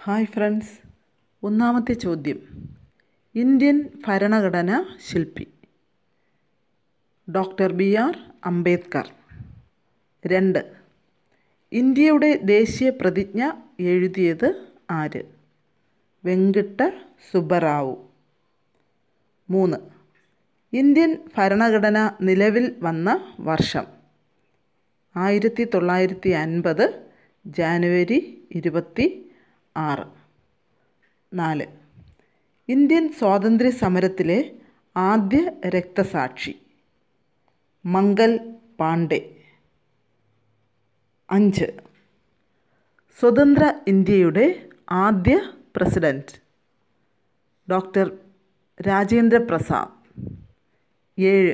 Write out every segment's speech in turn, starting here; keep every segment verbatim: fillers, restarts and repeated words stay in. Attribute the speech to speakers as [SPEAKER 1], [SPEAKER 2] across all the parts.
[SPEAKER 1] Hi friends, ഒന്നാമത്തെ ചോദ്യം. Indian ഭരണഘടനാ ശില്പി ഡോക്ടർ ബി ആർ അംബേദ്കർ. രണ്ട്. ഇന്ത്യയുടെ ദേശീയ പ്രതിജ്ഞ എഴുതിയത് ആര്? വെങ്കിട്ട സുബ്ബറാവു. മൂന്ന്. ഇന്ത്യൻ ഭരണഘടന നിലവിൽ വന്ന വർഷം? ആയിരത്തി തൊള്ളായിരത്തി അൻപത് ജാനുവരി ഇരുപത്തി ആറ്. നാല്. ഇന്ത്യൻ സ്വാതന്ത്ര്യ സമരത്തിലെ ആദ്യ രക്തസാക്ഷി? മംഗൽ പാണ്ഡെ. അഞ്ച്. സ്വതന്ത്ര ഇന്ത്യയുടെ ആദ്യ പ്രസിഡന്റ്? ഡോക്ടർ രാജേന്ദ്ര പ്രസാദ്. ഏഴ്.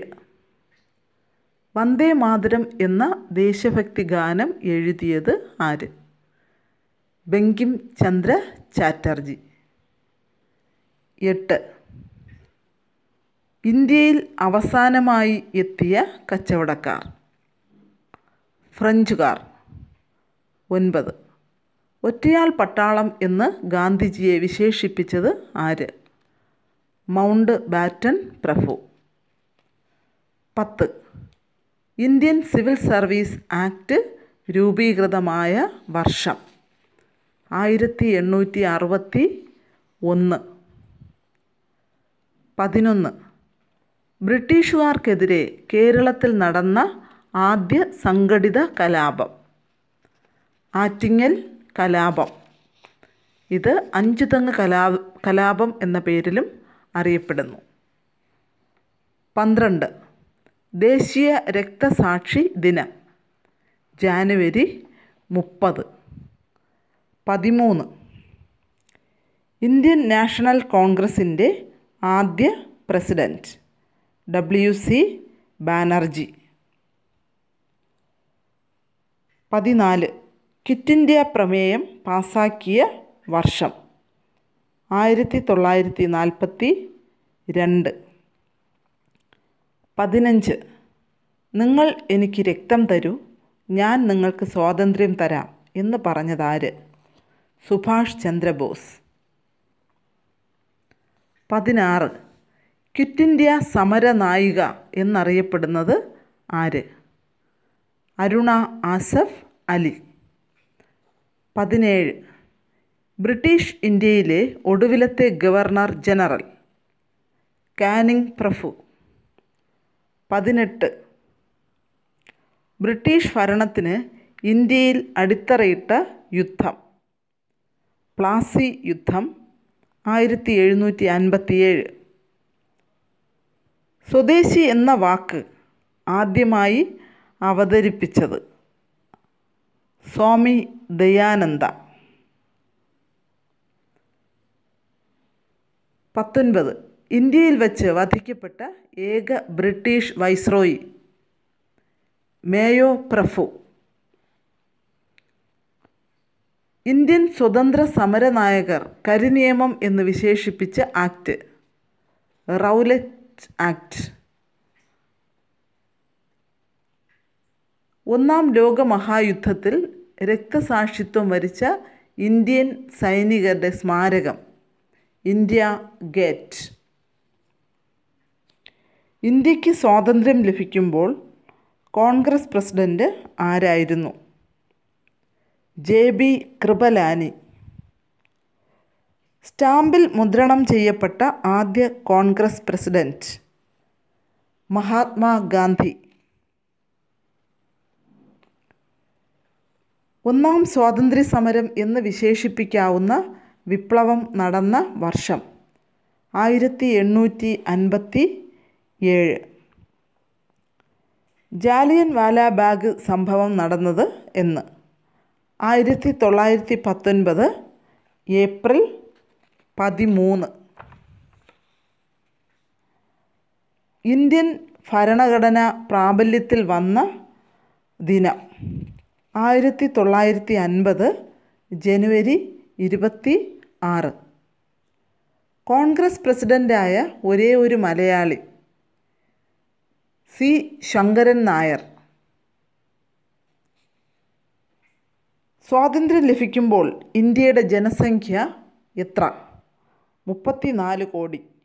[SPEAKER 1] വന്ദേ മാതരം എന്ന ദേശഭക്തി ഗാനം എഴുതിയത് ആര്? ബങ്കിം ചന്ദ്ര ചാറ്റർജി. എട്ട്. ഇന്ത്യയിൽ അവസാനമായി എത്തിയ കച്ചവടക്കാർ? ഫ്രഞ്ചുകാർ. ഒൻപത്. ഒറ്റയാൾ പട്ടാളം എന്ന് ഗാന്ധിജിയെ വിശേഷിപ്പിച്ചത് ആര്? മൗണ്ട് ബാറ്റൻ പ്രഭു. പത്ത്. ഇന്ത്യൻ സിവിൽ സർവീസ് ആക്ട് രൂപീകൃതമായ വർഷം? ആയിരത്തി എണ്ണൂറ്റി അറുപത്തി ഒന്ന്. പതിനൊന്ന്. ബ്രിട്ടീഷുകാർക്കെതിരെ കേരളത്തിൽ നടന്ന ആദ്യ സംഘടിത കലാപം? ആറ്റിങ്ങൽ കലാപം. ഇത് അഞ്ചുതെങ്ങ് കലാ കലാപം എന്ന പേരിലും അറിയപ്പെടുന്നു. പന്ത്രണ്ട്. ദേശീയ രക്തസാക്ഷി ദിനം? ജാനുവരി മുപ്പത്. പതിമൂന്ന്. ഇന്ത്യൻ നാഷണൽ കോൺഗ്രസിൻ്റെ ആദ്യ പ്രസിഡന്റ്? W C Banerjee. പതിനാല്. ക്വിറ്റ് ഇന്ത്യ പ്രമേയം പാസാക്കിയ വർഷം? ആയിരത്തി തൊള്ളായിരത്തി നാൽപ്പത്തി രണ്ട്. പതിനഞ്ച്. നിങ്ങൾ എനിക്ക് രക്തം തരൂ, ഞാൻ നിങ്ങൾക്ക് സ്വാതന്ത്ര്യം തരാം എന്ന് പറഞ്ഞതാര്? സുഭാഷ് ചന്ദ്രബോസ്. പതിനാറ്. ക്വിറ്റ് ഇന്ത്യ സമര നായിക എന്നറിയപ്പെടുന്നത് ആര്? അരുണ ആസഫ് അലി. പതിനേഴ്. ബ്രിട്ടീഷ് ഇന്ത്യയിലെ ഒടുവിലത്തെ ഗവർണർ ജനറൽ? കാനിങ് പ്രഭു. പതിനെട്ട്. ബ്രിട്ടീഷ് ഭരണത്തിന് ഇന്ത്യയിൽ അടിത്തറയിട്ട യുദ്ധം? പ്ലാസി യുദ്ധം, ആയിരത്തി എഴുന്നൂറ്റി അൻപത്തി ഏഴ്. സ്വദേശി എന്ന വാക്ക് ആദ്യമായി അവതരിപ്പിച്ചത്? സ്വാമി ദയാനന്ദ. പത്തൊൻപത്. ഇന്ത്യയിൽ വച്ച് വധിക്കപ്പെട്ട ഏക ബ്രിട്ടീഷ് വൈസ്രോയി? മേയോ പ്രഭു. ഇന്ത്യൻ സ്വതന്ത്ര സമര നായകർ കരിനിയമം എന്ന് വിശേഷിപ്പിച്ച ആക്ട്? Rowlatt act. ഒന്നാം ലോകമഹായുദ്ധത്തിൽ രക്തസാക്ഷിത്വം വരിച്ച ഇന്ത്യൻ സൈനികരുടെ സ്മാരകം? India gate. ഇന്ത്യക്ക് സ്വാതന്ത്ര്യം ലഭിക്കുമ്പോൾ കോൺഗ്രസ് പ്രസിഡന്റ് ആരായിരുന്നു? J B Kripalani. സ്റ്റാമ്പിൽ മുദ്രണം ചെയ്യപ്പെട്ട ആദ്യ കോൺഗ്രസ് പ്രസിഡന്റ്? മഹാത്മാഗാന്ധി. ഒന്നാം സ്വാതന്ത്ര്യ സമരം എന്ന് വിശേഷിപ്പിക്കാവുന്ന വിപ്ലവം നടന്ന വർഷം? ആയിരത്തി എണ്ണൂറ്റി അൻപത്തി ഏഴ്. ജാലിയൻ വാലാബാഗ് സംഭവം നടന്നത് എന്ന്? ആയിരത്തി തൊള്ളായിരത്തി പത്തൊൻപത് ഏപ്രിൽ പതിമൂന്ന്. ഇന്ത്യൻ ഭരണഘടന പ്രാബല്യത്തിൽ വന്ന ദിനം? ആയിരത്തി തൊള്ളായിരത്തി അൻപത് ജനുവരി ഇരുപത്തി ആറ്. കോൺഗ്രസ് പ്രസിഡൻ്റായ ഒരേ ഒരു മലയാളി? സി ശങ്കരൻ നായർ. സ്വാതന്ത്ര്യം ലഭിക്കുമ്പോൾ ഇന്ത്യയുടെ ജനസംഖ്യ എത്ര? മുപ്പത്തി നാല് കോടി.